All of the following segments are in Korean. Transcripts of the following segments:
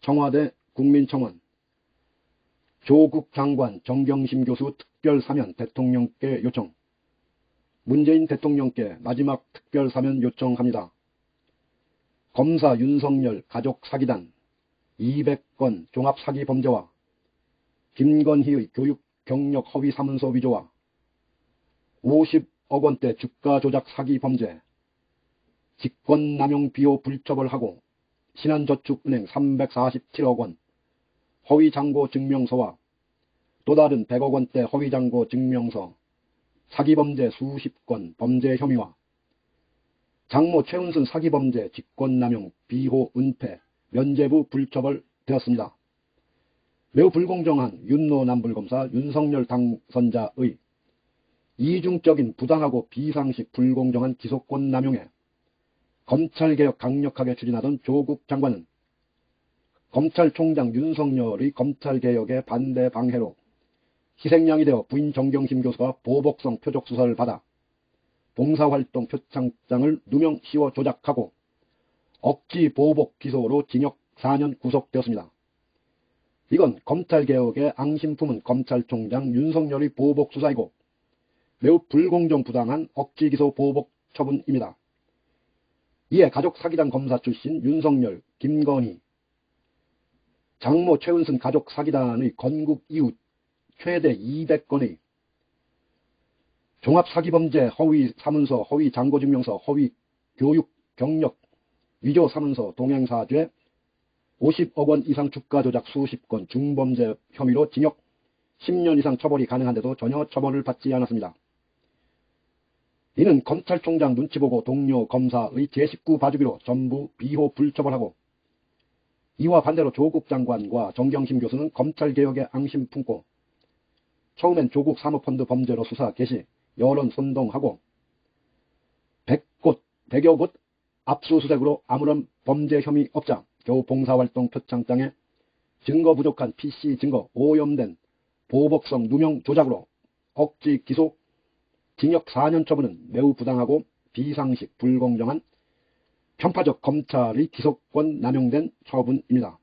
청와대 국민청원 조국 장관 정경심 교수 특별사면 대통령께 요청. 문재인 대통령께 마지막 특별사면 요청합니다. 검사 윤석열 가족 사기단 200건 종합사기 범죄와 김건희의 교육 경력 허위 사문서 위조와 50억 원대 주가 조작 사기 범죄, 직권남용 비호 불처벌하고 신한저축은행 347억 원 허위 잔고 증명서와 또 다른 100억 원대 허위 잔고 증명서, 사기범죄 수십 건 범죄 혐의와 장모 최은순 사기범죄 직권남용 비호 은폐 면죄부 불처벌되었습니다. 매우 불공정한 윤노남불검사 윤석열 당선자의 이중적인 부당하고 비상식 불공정한 기소권 남용에 검찰개혁 강력하게 추진하던 조국 장관은 검찰총장 윤석열의 검찰개혁에 반대 방해로 희생양이 되어 부인 정경심 교수가 보복성 표적수사를 받아 봉사활동 표창장을 누명 씌워 조작하고 억지 보복 기소로 징역 4년 구속되었습니다. 이건 검찰개혁의 앙심 품은 검찰총장 윤석열의 보복수사이고 매우 불공정 부당한 억지기소 보복 처분입니다. 이에 가족 사기단 검사 출신 윤석열, 김건희, 장모 최은순 가족 사기단의 건국 이후 최대 200건의 종합사기범죄 허위 사문서, 허위 잔고증명서, 허위 교육 경력 위조 사문서, 동행사죄, 50억 원 이상 주가 조작 수십 건 중범죄 혐의로 징역 10년 이상 처벌이 가능한데도 전혀 처벌을 받지 않았습니다. 이는 검찰총장 눈치 보고 동료 검사의 제19 봐주기로 전부 비호 불처벌하고, 이와 반대로 조국 장관과 정경심 교수는 검찰개혁에 앙심 품고 처음엔 조국 사모펀드 범죄로 수사 개시, 여론 선동하고 100여 곳 압수수색으로 아무런 범죄 혐의 없자 겨우 봉사활동 표창장에 증거 부족한 PC 증거, 오염된 보복성 누명 조작으로 억지 기소, 징역 4년 처분은 매우 부당하고 비상식 불공정한 편파적 검찰의 기소권 남용된 처분입니다.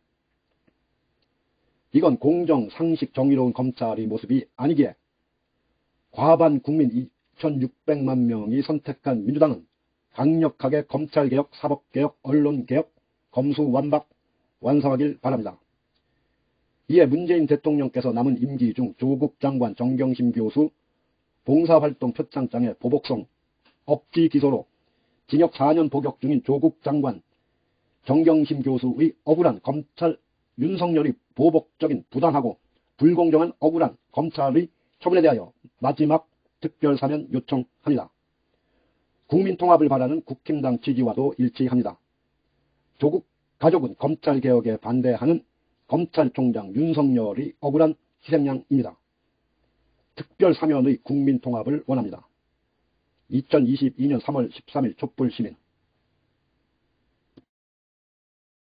이건 공정, 상식, 정의로운 검찰의 모습이 아니기에 과반 국민 2600만 명이 선택한 민주당은 강력하게 검찰개혁, 사법개혁, 언론개혁, 검수완박 완성하길 바랍니다. 이에 문재인 대통령께서 남은 임기 중 조국 장관 정경심 교수 봉사활동 표창장에 보복성 억지 기소로 징역 4년 복역 중인 조국 장관 정경심 교수의 억울한 검찰 윤석열의 보복적인 부당하고 불공정한 억울한 검찰의 처분에 대하여 마지막 특별사면 요청합니다. 국민통합을 바라는 국힘당 지지와도 일치합니다. 조국 가족은 검찰개혁에 반대하는 검찰총장 윤석열의 억울한 희생양입니다. 특별사면의 국민통합을 원합니다. 2022년 3월 13일 촛불시민